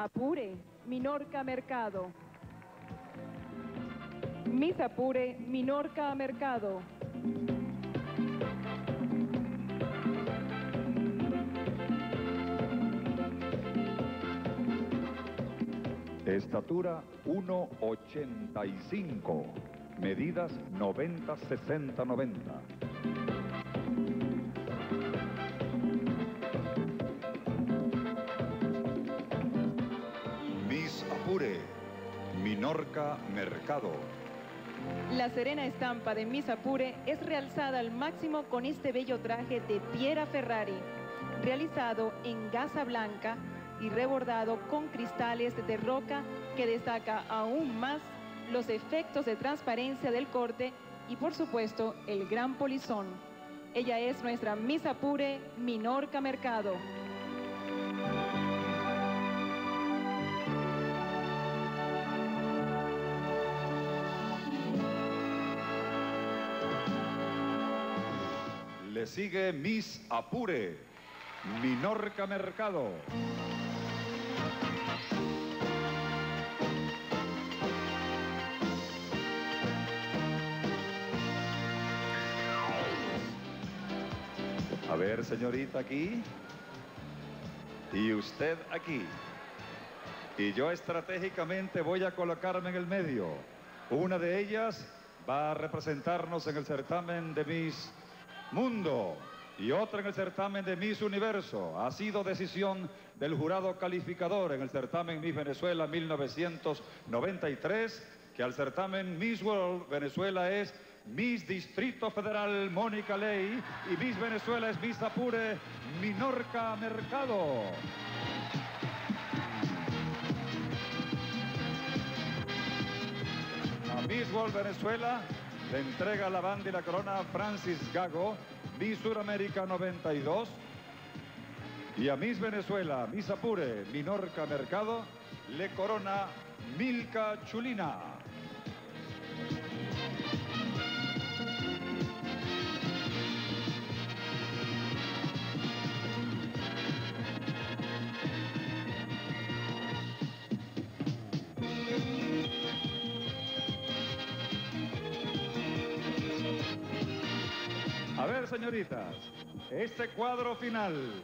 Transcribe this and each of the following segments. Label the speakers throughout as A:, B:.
A: Apure, Minorca Mercado. Miss Apure, Minorca Mercado.
B: Estatura 1,85. Medidas 90, 60, 90. Miss Apure, Minorca Mercado.
A: La serena estampa de Miss Apure es realzada al máximo con este bello traje de Piera Ferrari, realizado en gasa blanca y rebordado con cristales de roca que destaca aún más los efectos de transparencia del corte y por supuesto el gran polizón. Ella es nuestra Miss Apure, Minorca Mercado.
B: Le sigue Miss Apure, Minorca Mercado. A ver, señorita, aquí. Y usted aquí. Y yo estratégicamente voy a colocarme en el medio. Una de ellas va a representarnos en el certamen de Miss Mundo y otra en el certamen de Miss Universo. Ha sido decisión del jurado calificador en el certamen Miss Venezuela 1993 que al certamen Miss World Venezuela es Miss Distrito Federal Mónica Ley y Miss Venezuela es Miss Apure, Minorca Mercado. A Miss World Venezuela le entrega la banda y la corona a Francis Gago, Miss Suramérica 92. Y a Miss Venezuela, Miss Apure, Minorca Mercado, le corona Milka Chulina. A ver, señoritas, este cuadro final,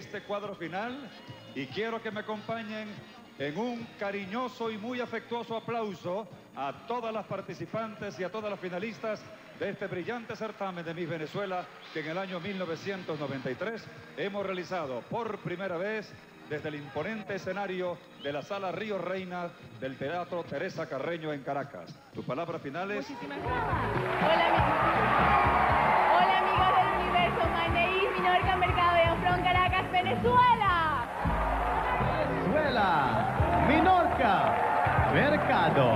B: y quiero que me acompañen en un cariñoso y muy afectuoso aplauso a todas las participantes y a todas las finalistas de este brillante certamen de Miss Venezuela que en el año 1993 hemos realizado por primera vez desde el imponente escenario de la Sala Río Reina del Teatro Teresa Carreño en Caracas. Tus palabras finales.
A: Muchísimas gracias.
C: Hola amigos del universo, my name is Minorca Mercado y I'm from Caracas, Venezuela.
D: Venezuela, Minorca Mercado.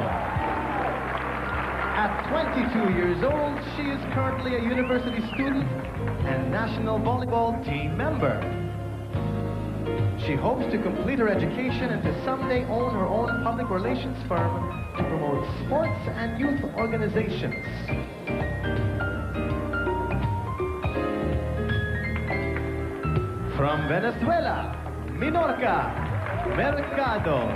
D: At 22 years old, she is currently a university student and national volleyball team member. She hopes to complete her education and to someday own her own public relations firm to promote sports and youth organizations. From Venezuela, Minorca Mercado.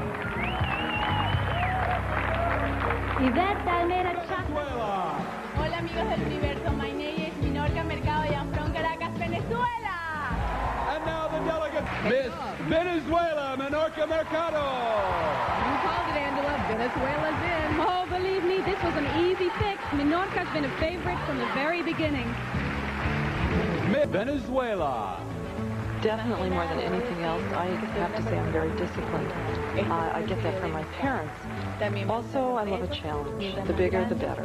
C: Hola amigos del universo, my name is Minorca Mercado y I'm from Caracas, Venezuela.
E: And now the delegate, Miss Venezuela, Minorca Mercado.
F: You called it, Angela. Venezuela's in. Oh, believe me, this was an easy pick. Minorca's been a favorite from the very beginning.
E: Miss Venezuela.
G: Definitely more than anything else, I have to say I'm very disciplined. I get that from my parents. Also, I love a challenge. The bigger, the better.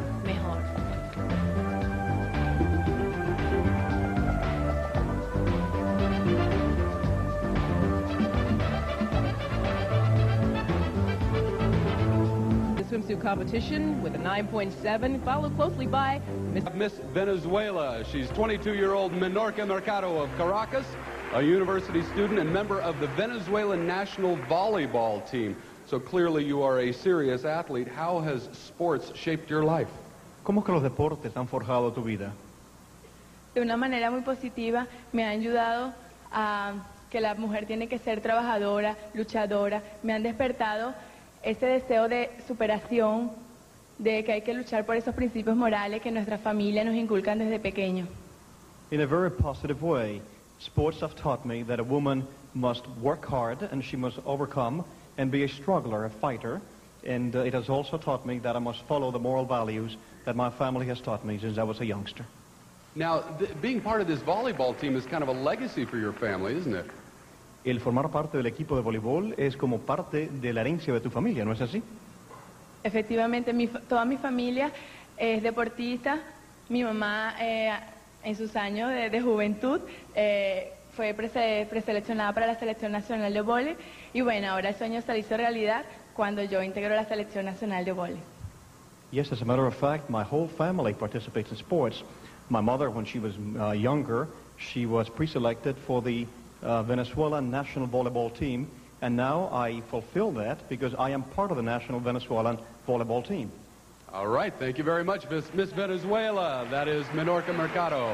F: The swimsuit competition with a 9.7, followed closely by
E: Miss Venezuela. She's 22-year-old Minorca Mercado of Caracas, a university student and member of the Venezuelan national volleyball team. So clearly you are a serious athlete. How has sports shaped your life?
D: ¿Cómo que los deportes han forjado tu vida?
C: De una manera muy positiva me ha ayudado a que la mujer tiene que ser trabajadora, luchadora, me han despertado ese deseo de superación, de que hay que luchar por esos principios morales que nuestra familia nos inculcan desde pequeño.
D: In a very positive way, sports have taught me that a woman must work hard and she must overcome and be a struggler, a fighter. And it has also taught me that I must follow the moral values that my family has taught me since I was a youngster.
E: Now, being part of this volleyball team is kind of a legacy for your family, isn't it?
D: El formar parte del equipo de voleibol es como parte de la herencia de tu familia, ¿no es así?
C: Efectivamente, toda mi familia es deportista. Mi mamá en sus años de juventud fue preseleccionada para la Selección Nacional de Vóley. Y bueno, ahora el sueño se hizo realidad cuando yo integro la Selección Nacional de Vóley.
D: Yes, as a matter of fact, my whole family participates in sports. My mother, when she was younger, she was pre-selected for the Venezuelan national volleyball team, and now I fulfill that because I am part of the national Venezuelan volleyball team.
E: All right, thank you very much, Miss Venezuela. That is Minorca Mercado.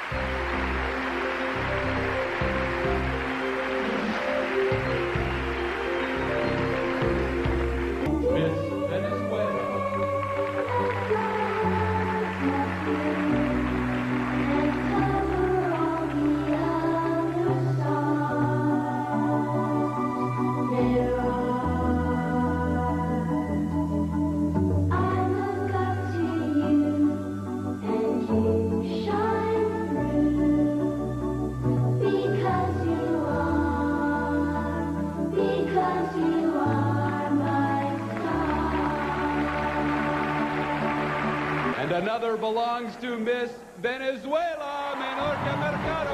E: And another belongs to Miss Venezuela, Minorca Mercado.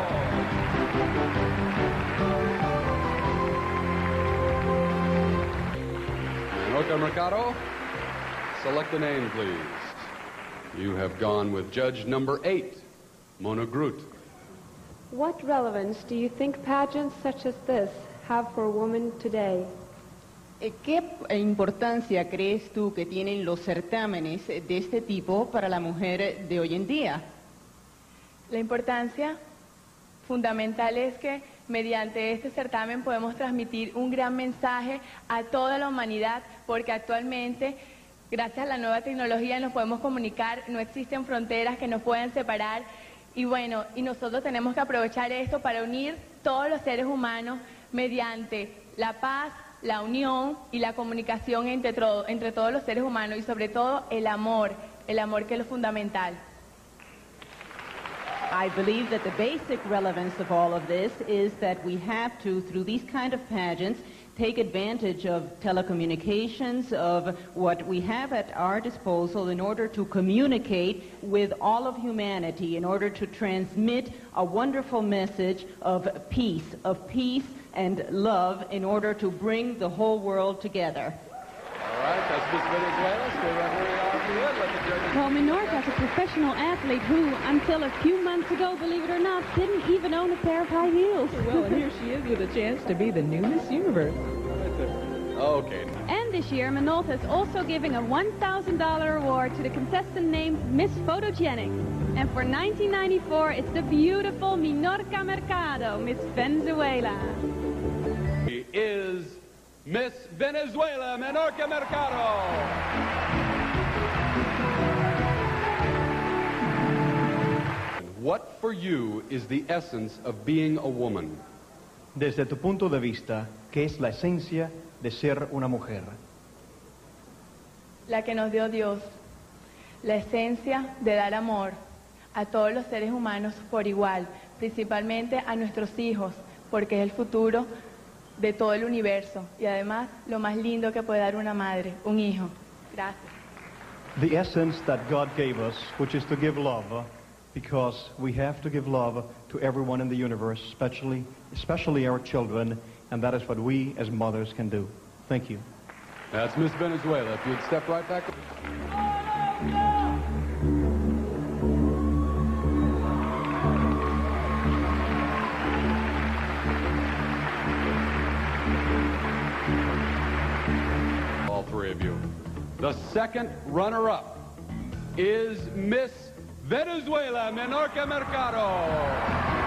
E: Minorca Mercado, select the name, please. You have gone with judge number 8, Mona Groot.
F: What relevance do you think pageants such as this have for a woman today?
A: ¿Qué importancia crees tú que tienen los certámenes de este tipo para la mujer de hoy en día?
C: La importancia fundamental es que mediante este certamen podemos transmitir un gran mensaje a toda la humanidad, porque actualmente, gracias a la nueva tecnología, nos podemos comunicar, no existen fronteras que nos puedan separar, y bueno, y nosotros tenemos que aprovechar esto para unir todos los seres humanos mediante la paz, la unión y la comunicación entre todos los seres humanos, y sobre todo el amor que es lo fundamental.
A: I believe that the basic relevance of all of this is that we have to, through these kind of pageants, take advantage of telecommunications, of what we have at our disposal in order to communicate with all of humanity, in order to transmit a wonderful message of peace and love, in order to bring the whole world together.
E: All right, that's Miss Venezuela. Stay right where you are, if you would. Let the judges...
F: Well, Minorca is a professional athlete who, until a few months ago, believe it or not, didn't even own a pair of high heels.
H: Well, and here she is with a chance to be the new Miss Universe.
E: Okay.
F: And this year, Minolta is also giving a $1,000 award to the contestant named Miss Photogenic. And for 1994, it's the beautiful Minorca Mercado, Miss Venezuela.
E: He is Miss Venezuela, Minorca Mercado. What for you is the essence of being a woman?
D: Desde tu punto de vista, ¿qué es la esencia de ser una mujer?
C: La que nos dio Dios, la esencia de dar amor a todos los seres humanos por igual, principalmente a nuestros hijos, porque es el futuro de todo el universo, y además lo más lindo que puede dar una madre, un hijo. Gracias.
D: The essence that God gave us, which is to give love, because we have to give love to everyone in the universe, especially our children, and that is what we as mothers can do. Thank you.
E: That's Miss Venezuela. If you'd step right back. All three of you. The second runner-up is Miss Venezuela, Minorca Mercado.